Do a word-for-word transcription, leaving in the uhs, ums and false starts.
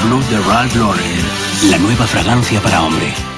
Blue de Ralph Lauren, la nueva fragancia para hombre.